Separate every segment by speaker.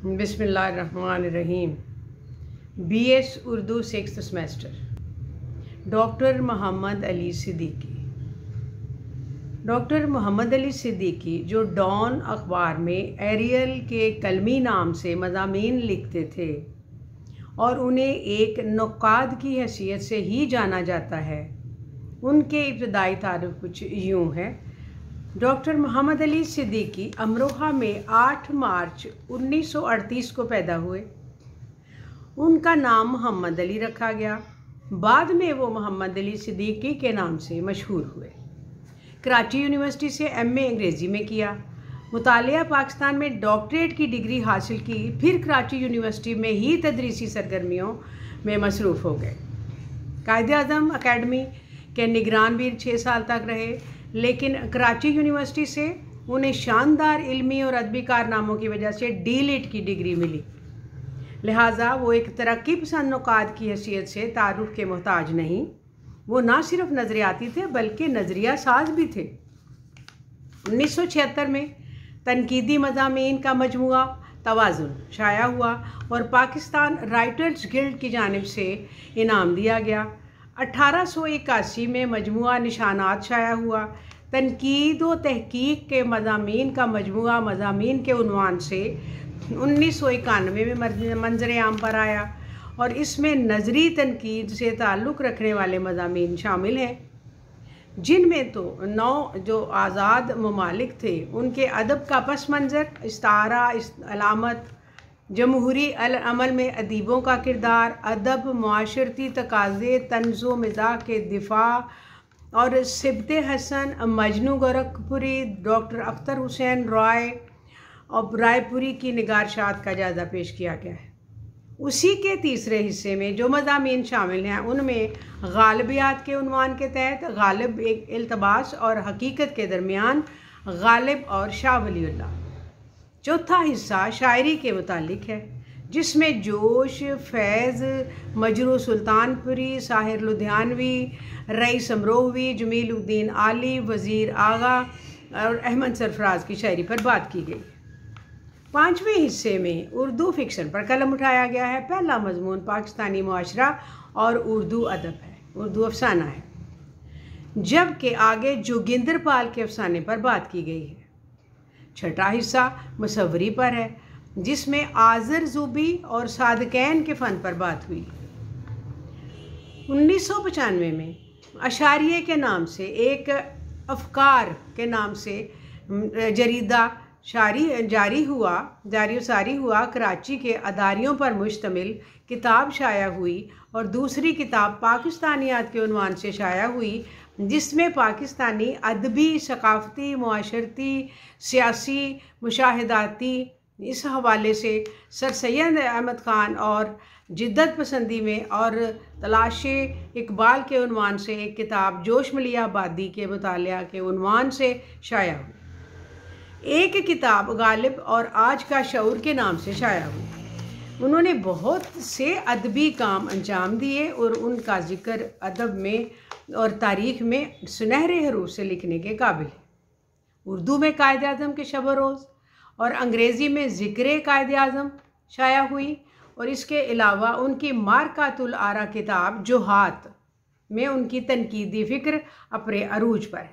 Speaker 1: बिस्मिल्लाहिर्रहमानिर्रहीम। BS Urdu 6th semester. Doctor Mohammad Ali Siddiqui. Doctor Mohammad Ali Siddiqui जो Dawn अखबार में एरियल के कलमी नाम से मज़ामीन लिखते थे और उन्हें एक नुक्काद की हैसियत से ही जाना जाता है, उनके इब्तदाई तारुफ कुछ यूँ है। डॉक्टर मोहम्मद अली सिद्दीकी अमरोहा में 8 मार्च 1938 को पैदा हुए। उनका नाम मोहम्मद अली रखा गया। बाद में वो मोहम्मद अली सिद्दीकी के नाम से मशहूर हुए। कराची यूनिवर्सिटी से MA अंग्रेज़ी में किया। मुतालिया पाकिस्तान में डॉक्टरेट की डिग्री हासिल की, फिर कराची यूनिवर्सिटी में ही तदरीसी सरगर्मियों में मसरूफ़ हो गए। कायद-ए-आज़म अकेडमी के निगरान भी 6 साल तक रहे, लेकिन कराची यूनिवर्सिटी से उन्हें शानदार इल्मी और अदबी कारनामों की वजह से D.Litt की डिग्री मिली। लिहाजा वो एक तरक्की पसंद नुकाद की हैसियत से तारुफ के मोहताज नहीं, वो ना सिर्फ नज़रियाती थे बल्कि नज़रिया साज भी थे। 1976 में तनकीदी मज़ामीन का मजमुआ तवाज़ुन शाया हुआ और पाकिस्तान राइटर्स गिल्ड की जानिब से इनाम दिया गया। 1881 में मजमुआ निशानात शाया हुआ। तनकीद व तहकीक के मज़ामीन का मजमुआ मज़ामीन के उन्वान से 1991 में मंजर आम पर आया और इसमें नज़री तनकीद से ताल्लुक़ रखने वाले मज़ामीन शामिल हैं, जिनमें तो 9 जो आज़ाद ममालिक थे उनके अदब का पस मंज़र, इस्तारा, अलामत, जमहूरी अमल में अदीबों का किरदार, अदब, मुआशरती तकाज़े, तंज़ो मिज़ाह के दिफा और सिबते हसन, मजनू गोरखपुरी, डॉक्टर अख्तर हुसैन रॉय और रायपुरी की निगारशात का जायज़ा पेश किया गया है। उसी के तीसरे हिस्से में जो मज़ामीन शामिल हैं उनमें गालिबियात के उन्वान के तहत गालिब एक इल्तबास और हकीकत के दरमियान गालिब और शाह वलीउल्लाह। चौथा हिस्सा शायरी के मुतालिक है, जिसमें जोश, फैज़, मजरू सुल्तानपुरी, साहिर लुधियानवी, रईस अमरोहवी, जमीलुद्दीन आली, वज़ीर आगा और अहमद सरफराज की शायरी पर बात की गई। 5वें हिस्से में उर्दू फिक्शन पर कलम उठाया गया है। पहला मजमून पाकिस्तानी मुआशरा और उर्दू अदब है, उर्दू अफसाना है, जबकि आगे जोगिंदर पाल के अफसाने पर बात की गई है। छठा हिस्सा मुसव्वरी पर है, जिसमें आज़र ज़ुबी और सादकैन के फ़न पर बात हुई। 1995 में अशारिये के नाम से एक अफ़कार के नाम से जरीदा जारी हुआ। कराची के अदारियों पर मुश्तमिल किताब शाया हुई और दूसरी किताब पाकिस्तानियात के उन्वान से शाया हुई, जिसमें पाकिस्तानी अदबी, सकाफ़ती, मुआशरती, सियासी, मुशाहिदाती इस हवाले से सर सैयद अहमद ख़ान और जिद्दत पसंदी में और तलाशे इकबाल के उन्वान से एक किताब जोश मिलिया आबादी के मुतालिया के उन्वान से शाया हुई। एक किताब गालिब और आज का शऊर के नाम से शाया हुई। उन्होंने बहुत से अदबी काम अंजाम दिए और उनका ज़िक्र अदब में और तारीख़ में सुनहरे हरूफ से लिखने के काबिल है। उर्दू में कायद-ए-आज़म के शब रोज़ और अंग्रेज़ी में ज़िक्र कायद-ए-आज़म शाया हुई और इसके अलावा उनकी मारकातुल आरा किताब जोहात में उनकी तनकीदी फ़िक्र अपने अरूज पर है।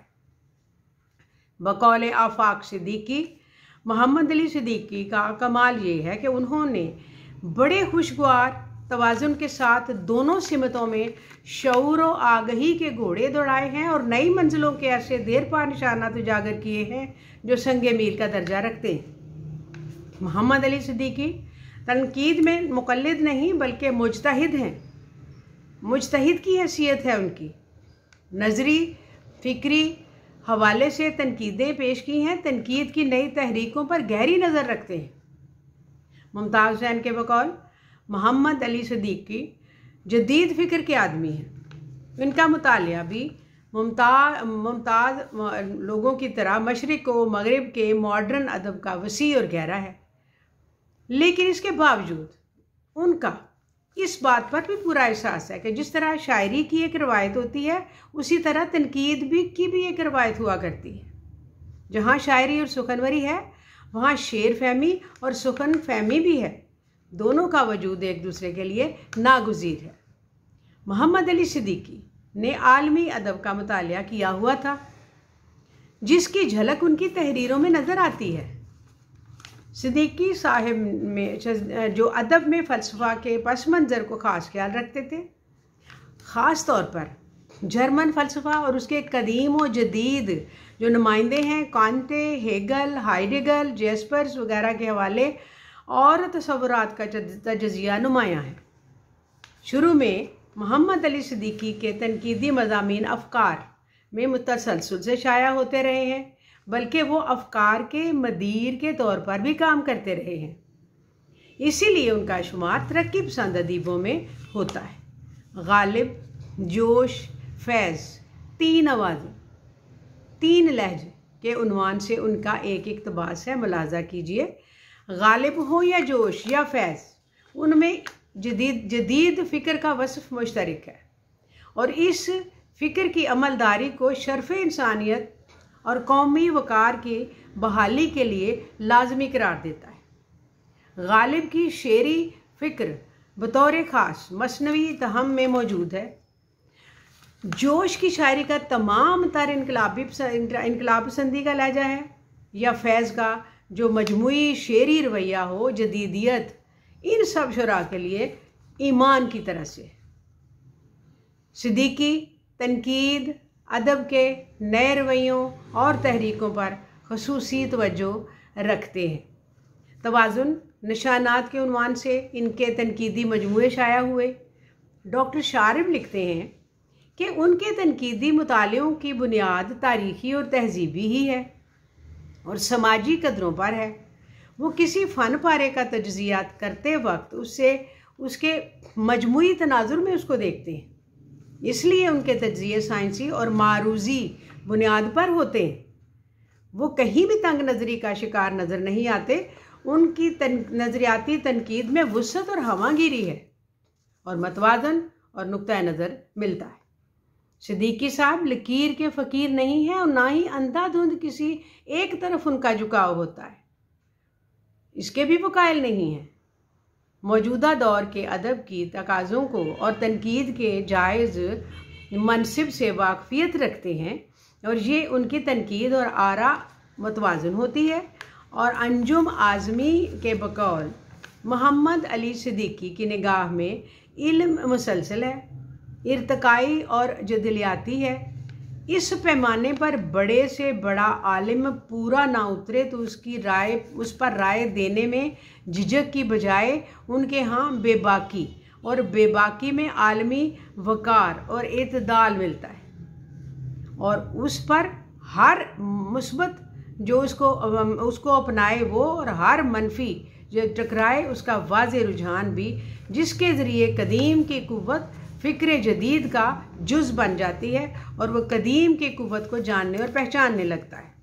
Speaker 1: बकौल आफाक सिद्दीकी, मोहम्मद अली सिद्दीकी का कमाल ये है कि उन्होंने बड़े खुशगवार तवाज़ुन के साथ दोनों सिमतों में शऊर व आगही के घोड़े दौड़ाए हैं और नई मंजिलों के ऐसे देर पा निशानात उजागर किए हैं जो संगे मील का दर्जा रखते हैं। मोहम्मद अली सिद्दीकी तनकीद में मुक़ल्लिद नहीं बल्कि मुज्तहिद हैं। मुज्तहिद की हैसियत है उनकी। नज़री फ़िक्री हवाले से तनकीदें पेश की हैं, तनकीद की नई तहरीकों पर गहरी नज़र रखते हैं। मुमताज़ हुसैन के बकौल मोहम्मद अली सिद्दीकी जदीद फ़िक्र के आदमी हैं। इनका मुतालिया भी मुमताज़ लोगों की तरह मशरिक़ व मगरिब के मॉडर्न अदब का वसी और गहरा है, लेकिन इसके बावजूद उनका इस बात पर भी पूरा एहसास है कि जिस तरह शायरी की एक रवायत होती है, उसी तरह तनकीद की भी एक रवायत हुआ करती है। जहाँ शायरी और सुखनवरी है, वहाँ शेर फहमी और सुखन फहमी भी है। दोनों का वजूद एक दूसरे के लिए नागुज़ीर है। मोहम्मद अली सिद्दीकी ने आलमी अदब का मुतालिया किया हुआ था, जिसकी झलक उनकी तहरीरों में नज़र आती है। सिद्दीकी साहिब में जो अदब में फ़लसफ़ा के पस मंज़र को ख़ास ख्याल रखते थे, ख़ास तौर पर जर्मन फ़लसफ़ा और उसके कदीम व जदीद जो नुमाइंदे हैं कांटे, हेगल, हाइडेगर, जेस्पर्स वगैरह के हवाले और तसव्वुरात का तजज़िया नुमायाँ है। शुरू में मोहम्मद अली सिद्दीकी के तनकीदी मज़ामीन अफ़कार में मुतसलसल से शाया होते रहे हैं, बल्कि वो अफ़कार के मदीर के तौर पर भी काम करते रहे हैं। इसीलिए उनका शुमार तरक्की पसंद अदीबों में होता है। गालिब, जोश, फैज़, तीन आवाज़ें, तीन लहजे के उन्वान से उनका एक इक़्तिबास है। मुलाज़ा कीजिए, गालिब हो या जोश या फैज़, उनमें जदीद फ़िक्र का वस्फ़ मुश्तरक है और इस फ़िक्र की अमलदारी को शर्फ़ इंसानियत और कौमी वक़ार की बहाली के लिए लाजमी करार देता है। गालिब की शेरी फ़िक्र बतौर ख़ास मसनवी तहम में मौजूद है। जोश की शायरी का तमाम तर इनकलाब पसंदी का लहजा है, या फैज़ का जो मजमूई शेरी रवैया हो, जदीदियत, इन सब शुरा के लिए ईमान की तरह से। सिद्दीकी तनकीद, अदब के नए रवैयों और तहरीकों पर ख़ुसूसी तवज्जो रखते हैं। तवाज़ुन निशानात के उन्वान से इनके तनकीदी मजमूए शाया हुए। डॉक्टर शारिब लिखते हैं कि उनके तनकीदी मुतालियों की बुनियाद तारीख़ी और तहज़ीबी ही है और समाजी कदरों पर है। वो किसी फ़न पारे का तजज़ियात करते वक्त उसके मजमूई तनाजुर में उसको देखते हैं, इसलिए उनके तजज़िये साइंसी और मारूज़ी बुनियाद पर होते हैं। वो कहीं भी तंग नज़री का शिकार नज़र नहीं आते। उनकी नज़रियाती तनकीद में वुसअत और हवागिरी है और मतवाज़न और नुक्ता नज़र मिलता है। सिद्दीकी साहब लकीर के फ़कीर नहीं हैं और ना ही अंधाधुंध किसी एक तरफ उनका झुकाव होता है, इसके भी वो कायल नहीं हैं। मौजूदा दौर के अदब की तकाज़ों को और तनकीद के जायज़ मनसिब से वाकफ़ियत रखते हैं और ये उनकी तनकीद और आरा मतवाज़न होती है। और अंजुम आज़मी के बकौल मोहम्मद अली सिद्दीकी की निगाह में इल्म मुसलसल है, इर्तकाई और जदलियाती है। इस पैमाने पर बड़े से बड़ा आलिम पूरा ना उतरे तो उस पर राय देने में झिझक की बजाय उनके यहाँ बेबाकी और बेबाकी में आलमी वक़ार और एतदाल मिलता है और उस पर हर मुस्बत जो उसको अपनाए वो और हर मनफी जो टकराए उसका वाज़े रुझान भी, जिसके ज़रिए कदीम की कुव्वत फ़िक्र जदीद का जुज़ बन जाती है और वह कदीम की कुव्वत को जानने और पहचानने लगता है।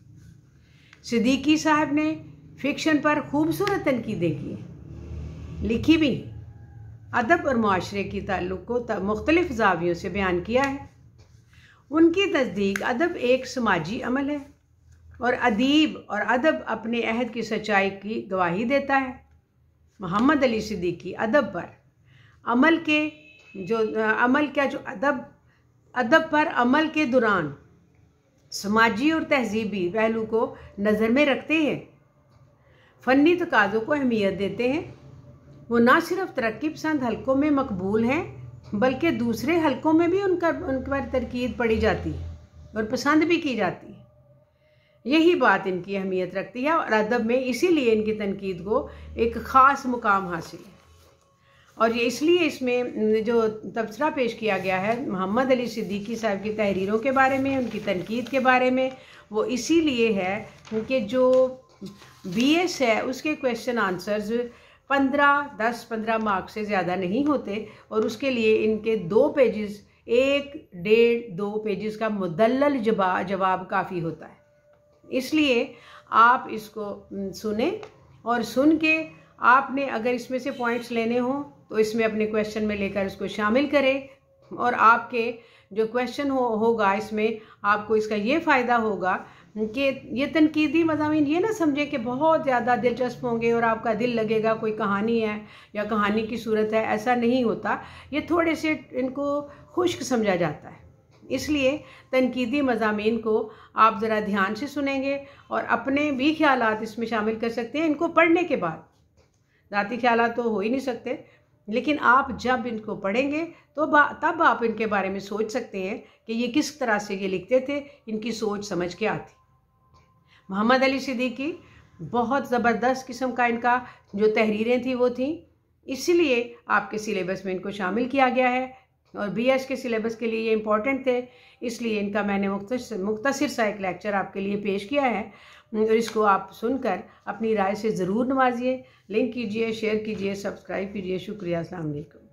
Speaker 1: सिद्दीकी साहब ने फ़िक्शन पर खूबसूरत तनकीदें की, लिखी भी, अदब और माशरे की ताल्लुक़ को मुख्तलिफ़ ज़ावियों से बयान किया है। उनकी तस्दीक अदब एक समाजी अमल है और अदीब और अदब अपने अहद की सच्चाई की गवाही देता है। मोहम्मद अली सिद्दीकी अदब पर अदब पर अमल के दौरान समाजी और तहजीबी पहलू को नज़र में रखते हैं, फ़नी तकाज़ों को अहमियत देते हैं। वो ना सिर्फ तरक्की पसंद हलकों में मकबूल हैं बल्कि दूसरे हलकों में भी उन पर तनकीद पड़ी जाती है और पसंद भी की जाती है। यही बात इनकी अहमियत रखती है और अदब में इसीलिए इनकी तनकीद को एक ख़ास मुकाम हासिल है। और ये इसलिए इसमें जो तबसरा पेश किया गया है मोहम्मद अली सिद्दीकी साहब की तहरीरों के बारे में, उनकी तनकीद के बारे में, वो इसीलिए है कि जो BS है उसके क्वेश्चन आंसर्स 10-15 मार्क्स से ज़्यादा नहीं होते और उसके लिए इनके 2 पेजेस 1-1.5-2 पेजेस का मुदल्लल जवाब काफ़ी होता है। इसलिए आप इसको सुने और सुन के आपने अगर इसमें से पॉइंट्स लेने हों तो इसमें अपने क्वेश्चन में लेकर इसको शामिल करें और आपके जो क्वेश्चन होगा इसमें आपको इसका ये फ़ायदा होगा कि ये तनकीदी मज़ामीन ये ना समझे कि बहुत ज़्यादा दिलचस्प होंगे और आपका दिल लगेगा कोई कहानी है या कहानी की सूरत है, ऐसा नहीं होता। ये थोड़े से इनको खुश्क समझा जाता है। इसलिए तनकीदी मज़ामीन को आप ज़रा ध्यान से सुनेंगे और अपने भी ख्यालात इसमें शामिल कर सकते हैं इनको पढ़ने के बाद। ज़ाती ख्यालात तो हो ही नहीं सकते, लेकिन आप जब इनको पढ़ेंगे तो तब आप इनके बारे में सोच सकते हैं कि ये किस तरह से ये लिखते थे, इनकी सोच समझ के आती। मोहम्मद अली सिद्दीकी बहुत ज़बरदस्त किस्म का इनका जो तहरीरें थी वो थी, इसीलिए आपके सिलेबस में इनको शामिल किया गया है और BS के सिलेबस के लिए ये इम्पॉर्टेंट थे, इसलिए इनका मैंने मुख्तसर सा एक लेक्चर आपके लिए पेश किया है और इसको आप सुनकर अपनी राय से ज़रूर नवाजिए। लिंक कीजिए, शेयर कीजिए, सब्सक्राइब कीजिए। शुक्रिया। अस्सलाम वालेकुम।